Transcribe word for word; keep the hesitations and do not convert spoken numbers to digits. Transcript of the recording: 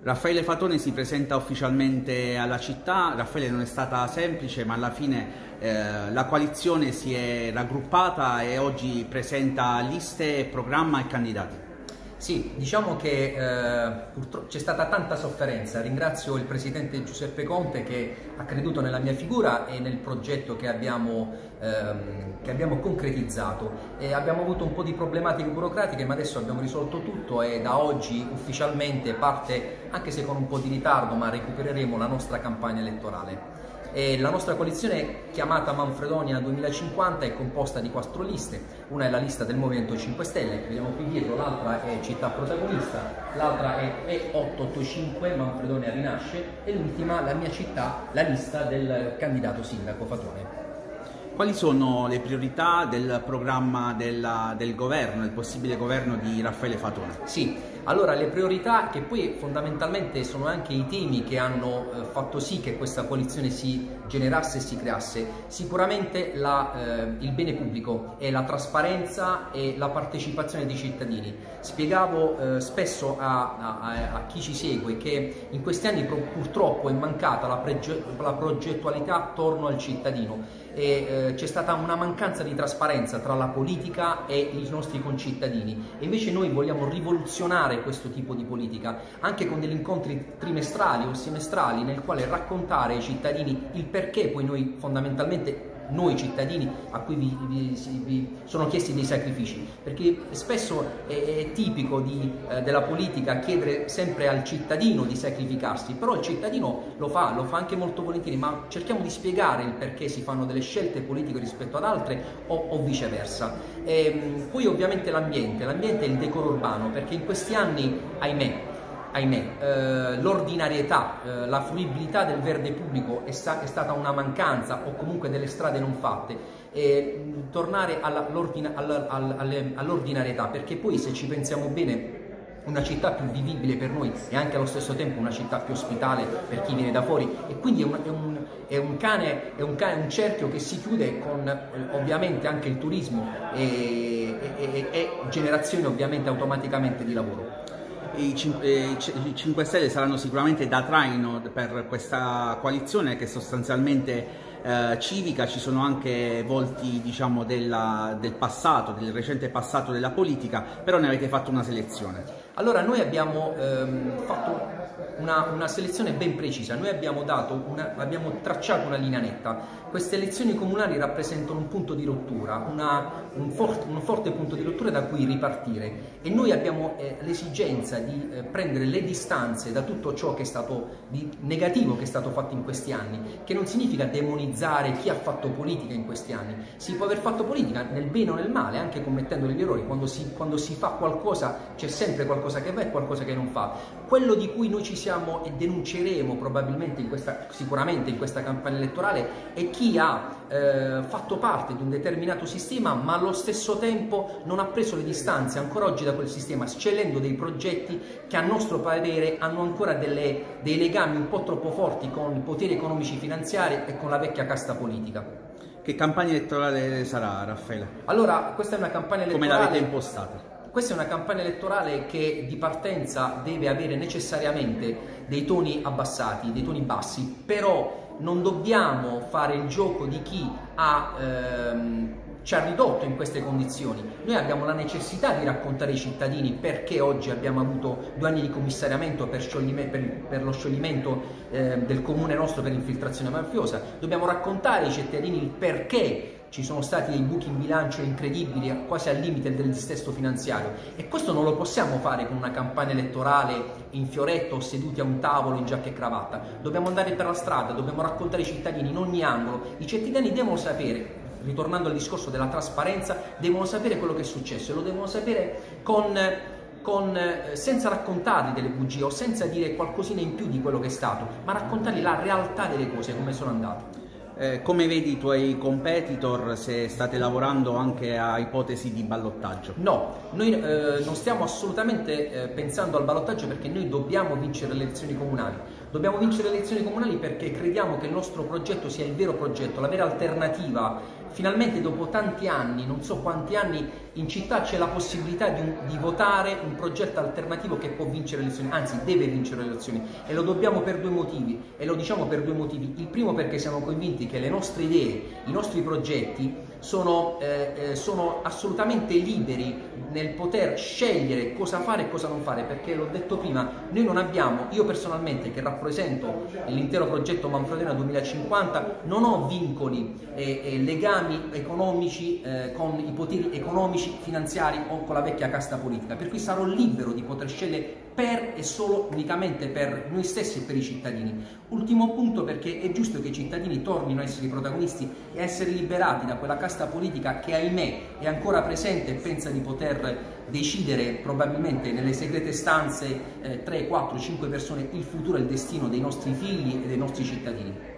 Raffaele Fatone si presenta ufficialmente alla città. Raffaele, non è stata semplice, ma alla fine eh, la coalizione si è raggruppata e oggi presenta liste, programma e candidati. Sì, diciamo che eh, purtroppo c'è stata tanta sofferenza. Ringrazio il presidente Giuseppe Conte che ha creduto nella mia figura e nel progetto che abbiamo, ehm, che abbiamo concretizzato. E abbiamo avuto un po' di problematiche burocratiche, ma adesso abbiamo risolto tutto e da oggi ufficialmente parte, anche se con un po' di ritardo, ma recupereremo la nostra campagna elettorale. E la nostra coalizione, chiamata Manfredonia duemilacinquanta, è composta di quattro liste. Una è la lista del Movimento cinque Stelle, che vediamo qui dietro, l'altra è Città Protagonista, l'altra è E otto otto cinque, Manfredonia Rinasce, e l'ultima, la mia città, la lista del candidato sindaco Fatone. Quali sono le priorità del programma della, del governo, del possibile governo di Raffaele Fatone? Sì, allora le priorità, che poi fondamentalmente sono anche i temi che hanno eh, fatto sì che questa coalizione si generasse e si creasse, sicuramente la, eh, il bene pubblico e la trasparenza e la partecipazione dei cittadini. Spiegavo eh, spesso a, a, a chi ci segue che in questi anni purtroppo è mancata la, la progettualità attorno al cittadino e eh, c'è stata una mancanza di trasparenza tra la politica e i nostri concittadini, e invece noi vogliamo rivoluzionare questo tipo di politica anche con degli incontri trimestrali o semestrali nel quale raccontare ai cittadini il perché poi noi fondamentalmente noi cittadini a cui vi, vi, vi sono chiesti dei sacrifici, perché spesso è, è tipico di, eh, della politica chiedere sempre al cittadino di sacrificarsi, però il cittadino lo fa, lo fa anche molto volentieri, ma cerchiamo di spiegare il perché si fanno delle scelte politiche rispetto ad altre o, o viceversa. E, poi ovviamente l'ambiente, l'ambiente è il decoro urbano, perché in questi anni, ahimè, ahimè, eh, l'ordinarietà, eh, la fruibilità del verde pubblico è, sta è stata una mancanza, o comunque delle strade non fatte, e mh, tornare all'ordinarietà, perché poi se ci pensiamo bene una città più vivibile per noi e anche allo stesso tempo una città più ospitale per chi viene da fuori, e quindi è un, è un, è un cane, è un, cane, un cerchio che si chiude con eh, ovviamente anche il turismo e, e, e generazione ovviamente automaticamente di lavoro. I cinque Stelle saranno sicuramente da traino per questa coalizione che è sostanzialmente eh, civica. Ci sono anche volti, diciamo, della, del passato, del recente passato della politica, però ne avete fatto una selezione. Allora noi abbiamo ehm, fatto una, una selezione ben precisa, noi abbiamo, dato una, abbiamo tracciato una linea netta. Queste elezioni comunali rappresentano un punto di rottura, una, un, forte, un forte punto di rottura da cui ripartire, e noi abbiamo eh, l'esigenza di eh, prendere le distanze da tutto ciò che è stato di negativo che è stato fatto in questi anni, che non significa demonizzare chi ha fatto politica in questi anni. Si può aver fatto politica nel bene o nel male, anche commettendo degli errori. Quando si, quando si fa qualcosa c'è sempre qualcosa che va e qualcosa che non fa. Quello di cui noi ci siamo e denunceremo probabilmente in questa, sicuramente in questa campagna elettorale, è chi ha eh, fatto parte di un determinato sistema ma allo stesso tempo non ha preso le distanze ancora oggi da quel sistema, scegliendo dei progetti che a nostro parere hanno ancora delle, dei legami un po' troppo forti con i poteri economici finanziari e con la vecchia casta politica. Che campagna elettorale sarà, Raffaele? Allora, questa è una campagna elettorale... Come l'avete impostata? Questa è una campagna elettorale che di partenza deve avere necessariamente dei toni abbassati, dei toni bassi, però non dobbiamo fare il gioco di chi ha, ehm, ci ha ridotto in queste condizioni. Noi abbiamo la necessità di raccontare ai cittadini perché oggi abbiamo avuto due anni di commissariamento per, per, per lo scioglimento eh, del comune nostro per infiltrazione mafiosa. Dobbiamo raccontare ai cittadini il perché ci sono stati dei buchi in bilancio incredibili, quasi al limite del dissesto finanziario, e questo non lo possiamo fare con una campagna elettorale in fioretto o seduti a un tavolo in giacca e cravatta. Dobbiamo andare per la strada, dobbiamo raccontare ai cittadini in ogni angolo. I cittadini devono sapere, ritornando al discorso della trasparenza, devono sapere quello che è successo, e lo devono sapere con... Con, senza raccontargli delle bugie o senza dire qualcosina in più di quello che è stato, ma raccontargli la realtà delle cose, come sono andate. Eh, come vedi i tuoi competitor, se state lavorando anche a ipotesi di ballottaggio? No, noi eh, non stiamo assolutamente eh, pensando al ballottaggio, perché noi dobbiamo vincere le elezioni comunali. Dobbiamo vincere le elezioni comunali perché crediamo che il nostro progetto sia il vero progetto, la vera alternativa finalmente dopo tanti anni, non so quanti anni, in città c'è la possibilità di, un, di votare un progetto alternativo che può vincere le elezioni, anzi deve vincere le elezioni, e lo dobbiamo per due motivi, e lo diciamo per due motivi. Il primo perché siamo convinti che le nostre idee, i nostri progetti sono, eh, eh, sono assolutamente liberi nel poter scegliere cosa fare e cosa non fare, perché l'ho detto prima, noi non abbiamo, io personalmente che rappresento l'intero progetto Manfredona duemilacinquanta, non ho vincoli e, e legami economici eh, con i poteri economici, finanziari o con la vecchia casta politica, per cui sarò libero di poter scegliere per e solo unicamente per noi stessi e per i cittadini. Ultimo punto, perché è giusto che i cittadini tornino a essere i protagonisti e a essere liberati da quella casta politica che ahimè è ancora presente e pensa di poter decidere probabilmente nelle segrete stanze eh, tre, quattro, cinque persone il futuro e il destino dei nostri figli e dei nostri cittadini.